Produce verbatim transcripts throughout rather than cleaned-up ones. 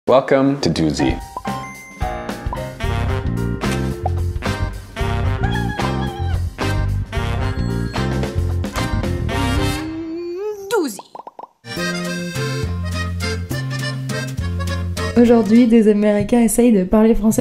Welcome to Doozy. Doozy. Aujourd'hui, des Américains essayent de parler français.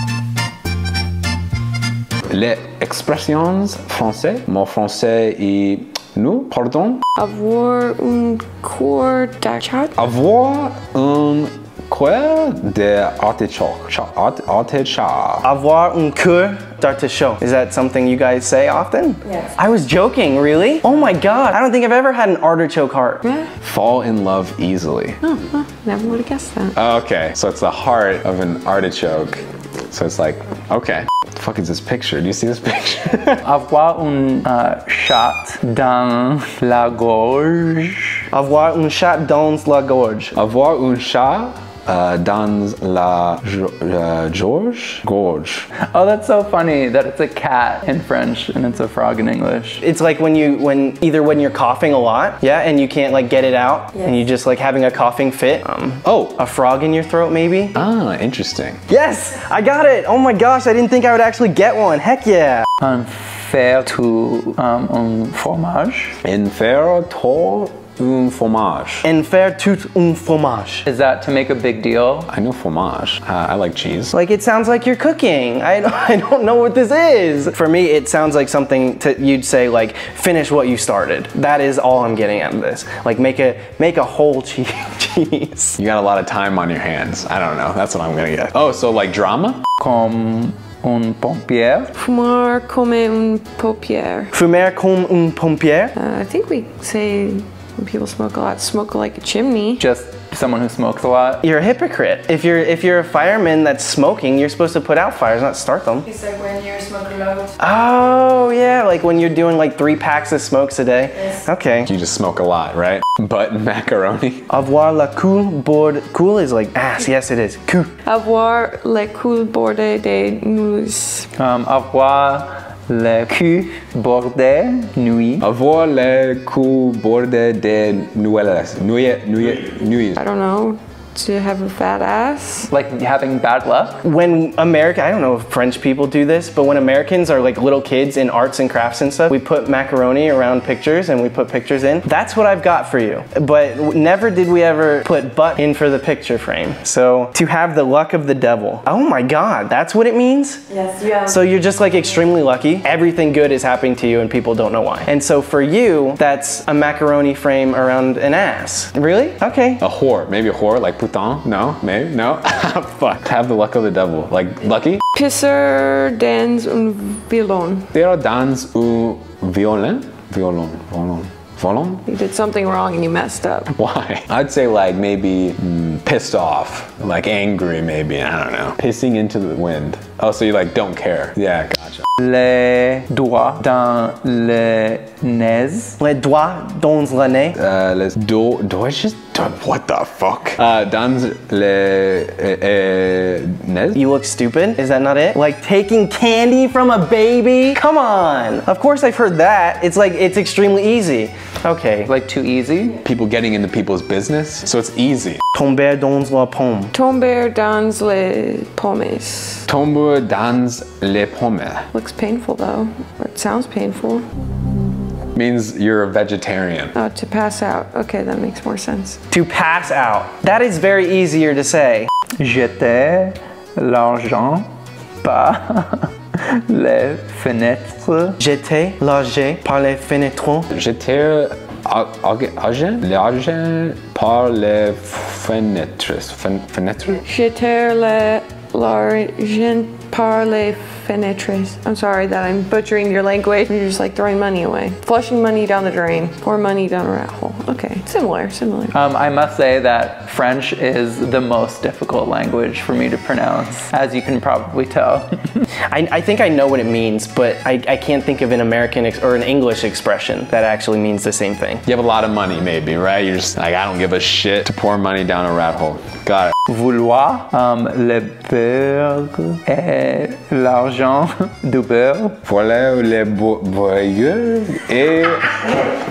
Les expressions français. Mon français est nous, pardon. Avoir un cours d'achat. Avoir un cours d'artichoke. Art- Artichoke. Avoir un cours d'artichoke. Is that something you guys say often? Yes. I was joking, really? Oh my god, I don't think I've ever had an artichoke heart. Yeah. Fall in love easily. Oh, huh. Never would have guessed that. Okay, so it's the heart of an artichoke. So it's like, okay. What the fuck is this picture? Do you see this picture? Avoir un uh, chat dans la gorge. Avoir un chat dans la gorge. Avoir un chat uh, dans la jo- uh, gorge? Gorge. Oh, that's so funny that it's a cat in French and it's a frog in English. It's like when you, when either when you're coughing a lot, yeah, and you can't like get it out, Yes. and you just like having a coughing fit. Um, Oh, a frog in your throat, maybe? ah, interesting. Yes, I got it. Oh my gosh, I didn't think I would actually get one. Heck yeah. Un faire tout um, un fromage. In faire tout un fromage. En faire tout un fromage. Is that to make a big deal? I know fromage. Uh, I like cheese. Like it sounds like you're cooking. I, I don't know what this is. For me, it sounds like something to, you'd say like finish what you started. That is all I'm getting out of this. Like make a make a whole che- cheese. You got a lot of time on your hands. I don't know. That's what I'm gonna get. Oh, so like drama? Comme un pompier. Fumar come un paupière. Fumer comme un pompier. Uh, I think we say when people smoke a lot, smoke like a chimney. Just someone who smokes a lot. You're a hypocrite. If you're if you're a fireman that's smoking, you're supposed to put out fires, not start them. It's like when you smoke a lot. Oh yeah, like when you're doing like three packs of smokes a day. Yes. Okay. You just smoke a lot, right? But macaroni. Avoir la cool board. Cool is like ass. Yes, it is. Cool. Avoir le cul bordé de nuits. Um, avoir le cul bordé nuit. Avoir le cou bordé de nuelas. Nuit, nuit, nuit. I don't know. To have a fat ass. Like having bad luck. When America, I don't know if French people do this, but when Americans are like little kids in arts and crafts and stuff, we put macaroni around pictures and we put pictures in. That's what I've got for you. But never did we ever put butt in for the picture frame. So to have the luck of the devil. Oh my God, that's what it means? Yes, you have. So you're just like extremely lucky. Everything good is happening to you and people don't know why. And so for you, that's a macaroni frame around an ass. Really? Okay. A whore. Maybe a whore, like putain? No? Maybe? No? Fuck. Have the luck of the devil. Like, lucky? Pisser dans un violon. There dans un violon? Violon. Violon. Violon? You did something wrong and you messed up. Why? I'd say like maybe mm, pissed off. Like angry maybe. I don't know. Pissing into the wind. Oh, so you like don't care. Yeah, gotcha. Les doigts dans le nez. Les doigts dans le nez. Uh, les do, do I just, do, what the fuck? Uh, dans le uh, uh, nez? You look stupid? Is that not it? Like taking candy from a baby? Come on! Of course I've heard that. It's like, it's extremely easy. Okay. Like too easy. People getting into people's business, so it's easy. Tomber dans la pomme. Tomber dans les pommes. Tomber dans les pommes Looks painful though. Or it sounds painful. means you're a vegetarian. Oh, to pass out. Okay, that makes more sense. To pass out. That is very easier to say. Jeter l'argent par les fenêtres. J'étais logé par les fenêtres. J'étais argent, l'argent par les fenêtres. Fen- Fenêtres? Jeter le l'argent par les fenêtres. I'm sorry that I'm butchering your language. You're just like throwing money away. Flushing money down the drain. Pour money down a rat hole. Okay, similar, similar. Um, I must say that French is the most difficult language for me to pronounce, as you can probably tell. I, I think I know what it means, but I, I can't think of an American ex or an English expression that actually means the same thing. You have a lot of money maybe, right? You're just like, I don't give a shit to pour money down a rat hole. Got it. Vouloir um, le beurre et l'argent du beurre. Voilà les voyeurs et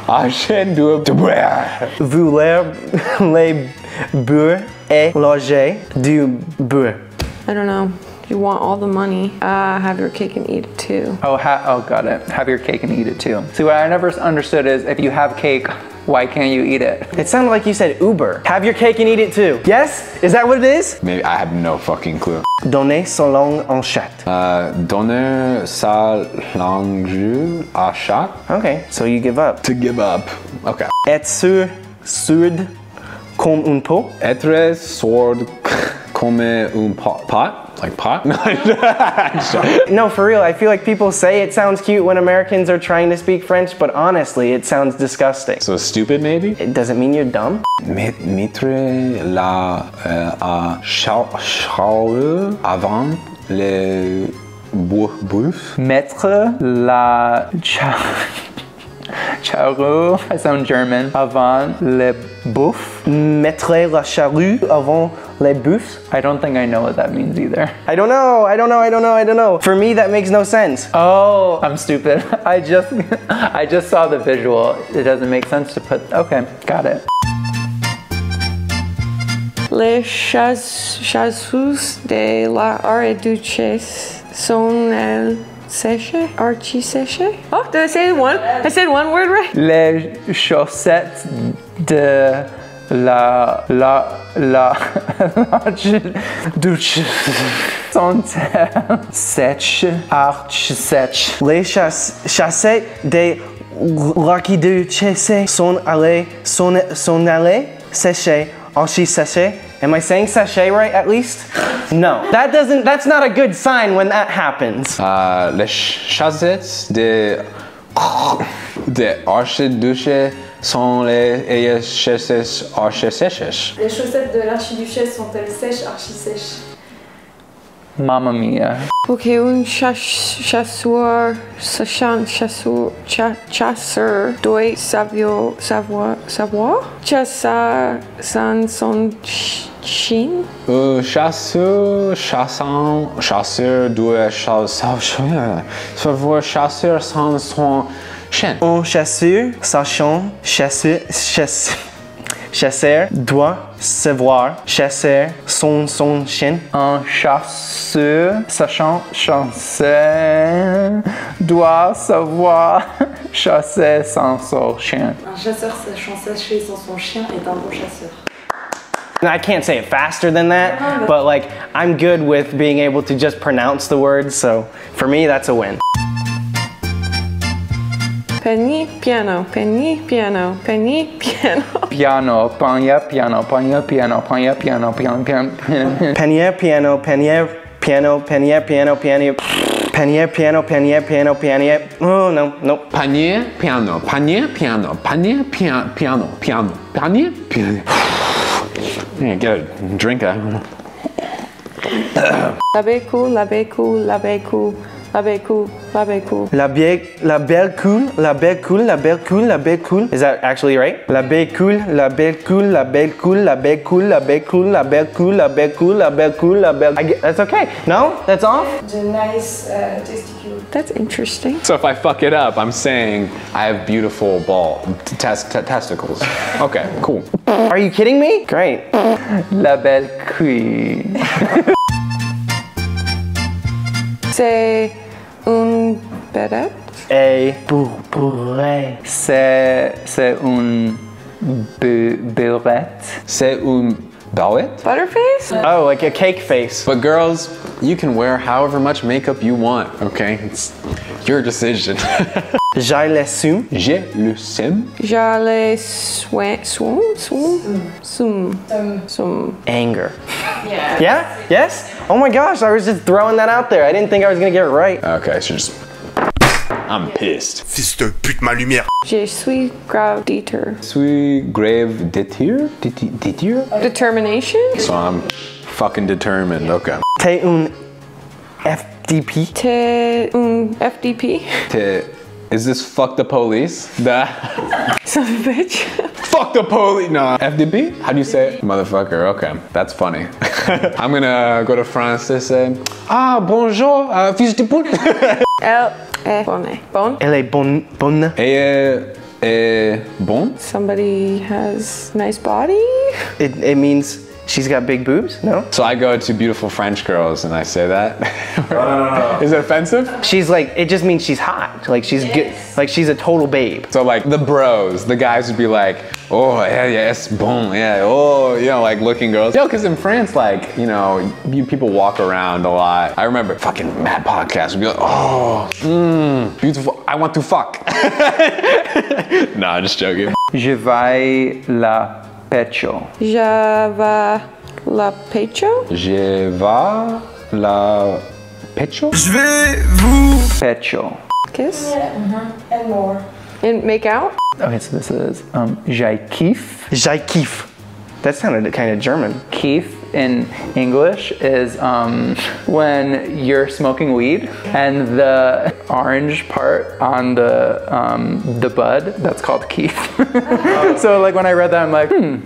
Achète du beurre. Vouloir les beurre et loger du beurre. I don't know. You want all the money. Uh, have your cake and eat it too. Oh, ha- oh, got it. Have your cake and eat it too. See, what I never understood is if you have cake, why can't you eat it? It sounded like you said Uber. Have your cake and eat it too. Yes? Is that what it is? Maybe I have no fucking clue. Donner sa langue en chat. Uh, donner sa langue à chat. Okay, so you give up. To give up. Okay. Être sûr, sourde comme un pot. Être sourd comme un pot. Pot? Like pot? No, for real, I feel like people say it sounds cute when Americans are trying to speak French, but honestly, it sounds disgusting. So stupid maybe? It doesn't mean you're dumb. Mettre la euh, à chaud avant le bouffe. Mettre la cha- charrue, I sound German, avant le bouffe. Mettre la charrue avant les bœufs. I don't think I know what that means either. I don't know, I don't know, I don't know, I don't know. For me, that makes no sense. Oh, I'm stupid. I just, I just saw the visual. It doesn't make sense to put, okay, got it. Les chas- chasseurs de la Archiduchesse sont elles séchées? Archi-séchées? Oh, did I say one? I said one word right? Les chaussettes de la, la, la, l'archiduchesse sont sèches, archi-sèches. Les chass- chassés de l'archiduchesse sont allés, sont, sont allés sécher, archi sécher. Am I saying sachet right at least? No. That doesn't, that's not a good sign when that happens. Uh, les chaussettes de de archiduchesse sont les chaussettes archi-sèches. Les chaussettes de l'archiduchesse sont-elles sèches, archi-sèches? Mamma mia. Ok, un chass- chasseur, sachant chasseur, cha- chasseur doit savoir, savoir, savoir, chasser sans son ch- chien. Un chasseur, chassant, chasseur doit chasser, savoir chasser sans son chien. Un chasseur, sachant, chasseur, chasseur, chasseur doit savoir chasser son, son chien. Un chasseur, sachant chasser, doit savoir chasser sans son chien. Un chasseur sachant sécher sans son chien est un bon chasseur. I can't say it faster than that, but like I'm good with being able to just pronounce the words, so for me that's a win. Penny, piano, penny, piano, penny, piano. Piano, pagna, piano, pagna, piano, pagna, piano, piano, piano, piano. Panier, piano, panier, piano, panier, piano, piano, panier, piano, panier, piano, panier. Oh no, no. Panier, piano, panier, piano, panier, piano, piano, piano, panier, piano. Yeah, get a drink out. La bécou, la bécou, la bécou, la bécou, la bécou. La belle, la belle cool, la belle cool, la belle cool, la belle cool. Is that actually right? La belle cool, la belle cool, la belle cool, la belle cool, la belle cool, la belle cool, la belle cool, la belle cool, la belle. I get, that's okay. No, that's off. De nice uh, testicule. That's interesting. So if I fuck it up, I'm saying I have beautiful ball tes- t- testicles. Okay, cool. Are you kidding me? Great. La belle queen. C'est une vedette. A bourrée. C'est, c'est une bu- burette. C'est une ballette. Butterface? Oh, like a cake face. But girls, you can wear however much makeup you want, okay? It's your decision. J'ai l'assume. J'ai le sim. J'allais soin, soin, soin, soum, soum. Anger. Yeah. Yeah? Yes? Oh my gosh, I was just throwing that out there. I didn't think I was gonna get it right. Okay, so just. I'm pissed. Fils de pute, ma lumière. Je suis grave déter. Suis grave détir? Détir? Determination? So I'm fucking determined, okay. T'es un F D P. T'es un F D P? Te- Is this fuck the police? The Son of a bitch. fuck the police? No, F D P? How do you say it? Motherfucker, okay. That's funny. I'm gonna go to France to say, ah, bonjour, uh, fils de pute. Elle est bonne. Bonne? Elle est bonne. Bonne. Et euh, est bon? Somebody has nice body. It, it means she's got big boobs? No? So I go to beautiful French girls and I say that. Is it offensive? She's like, it just means she's hot. Like she's good. Like she's a total babe. So like the bros, the guys would be like, oh yeah, yeah, it's bon, yeah, oh, you know, like looking girls. Yo, because in France, like, you know, you people walk around a lot. I remember fucking Mad Podcast would be like, oh, mmm, beautiful, I want to fuck. Nah, I'm just joking. Je vais la pecho. Java la pecho. Je vais la pecho? Pecho. Kiss. And more. And make out. Okay, so this is um, j'ai kiff. J'ai kiff. That sounded kind of German. Kiff in English is um, when you're smoking weed and the orange part on the um, the bud, that's called kiff. So like when I read that, I'm like, hmm.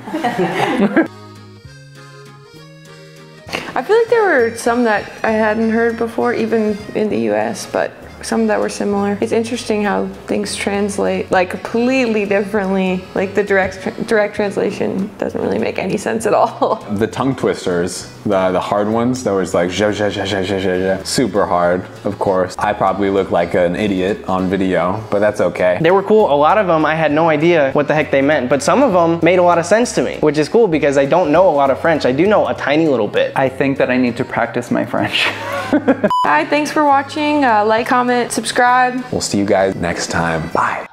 I feel like there were some that I hadn't heard before, even in the U S, but some that were similar. It's interesting how things translate like completely differently. Like the direct direct translation doesn't really make any sense at all. The tongue twisters, the, the hard ones, that was like, zha, zha, zha, zha, zha, zha, super hard, of course. I probably look like an idiot on video, but that's okay. They were cool. A lot of them, I had no idea what the heck they meant, but some of them made a lot of sense to me, which is cool because I don't know a lot of French. I do know a tiny little bit. I think that I need to practice my French. Hi, thanks for watching. Uh, like, comment, subscribe. We'll see you guys next time. Bye.